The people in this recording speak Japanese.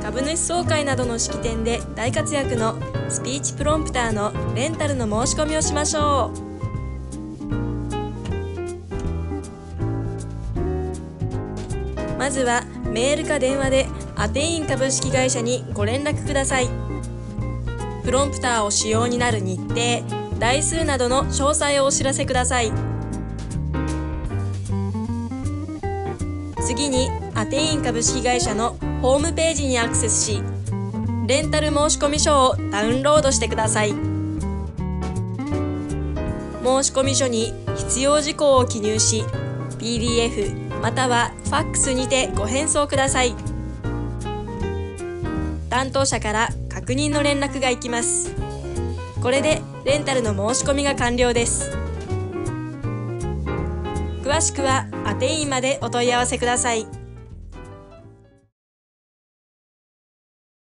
株主総会などの式典で大活躍のスピーチプロンプターのレンタルの申し込みをしましょう。まずはメールか電話でアテイン株式会社にご連絡ください。プロンプターを使用になる日程、台数などの詳細をお知らせください。次にアテイン株式会社のホームページにアクセスし、レンタル申込書をダウンロードしてください。申込書に必要事項を記入し、PDF またはファックスにてご返送ください。担当者から確認の連絡がいきます。これでレンタルの申し込みが完了です。詳しくはアテインまでお問い合わせください。